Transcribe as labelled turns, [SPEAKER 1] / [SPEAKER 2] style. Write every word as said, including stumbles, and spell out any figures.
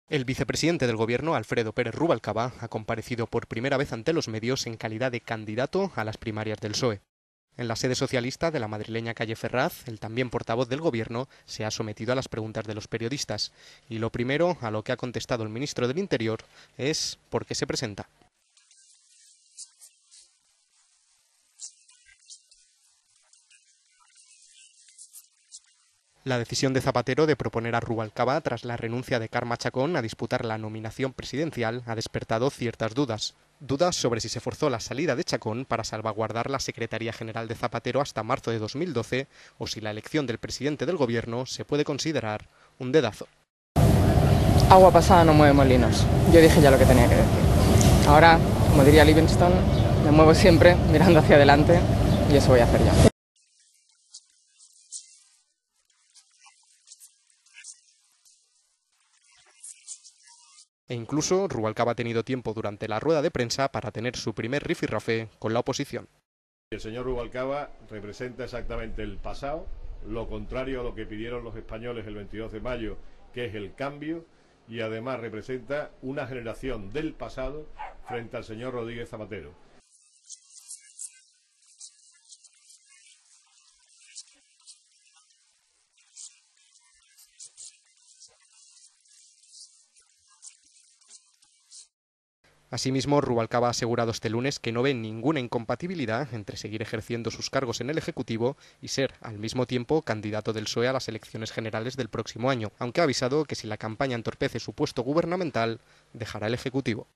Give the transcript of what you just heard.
[SPEAKER 1] El vicepresidente del Gobierno, Alfredo Pérez Rubalcaba, ha comparecido por primera vez ante los medios en calidad de candidato a las primarias del P S O E. En la sede socialista de la madrileña calle Ferraz, el también portavoz del Gobierno se ha sometido a las preguntas de los periodistas, y lo primero a lo que ha contestado el ministro del Interior es ¿por qué se presenta? La decisión de Zapatero de proponer a Rubalcaba tras la renuncia de Carme Chacón a disputar la nominación presidencial ha despertado ciertas dudas. Dudas sobre si se forzó la salida de Chacón para salvaguardar la Secretaría General de Zapatero hasta marzo de dos mil doce o si la elección del presidente del Gobierno se puede considerar un dedazo.
[SPEAKER 2] Agua pasada no mueve molinos. Yo dije ya lo que tenía que decir. Ahora, como diría Livingstone, me muevo siempre mirando hacia adelante y eso voy a hacer yo.
[SPEAKER 1] E incluso Rubalcaba ha tenido tiempo durante la rueda de prensa para tener su primer rifirrafe con la oposición.
[SPEAKER 3] El señor Rubalcaba representa exactamente el pasado, lo contrario a lo que pidieron los españoles el veintidós de mayo, que es el cambio, y además representa una generación del pasado frente al señor Rodríguez Zapatero.
[SPEAKER 1] Asimismo, Rubalcaba ha asegurado este lunes que no ve ninguna incompatibilidad entre seguir ejerciendo sus cargos en el Ejecutivo y ser, al mismo tiempo, candidato del P S O E a las elecciones generales del próximo año, aunque ha avisado que si la campaña entorpece su puesto gubernamental, dejará el Ejecutivo.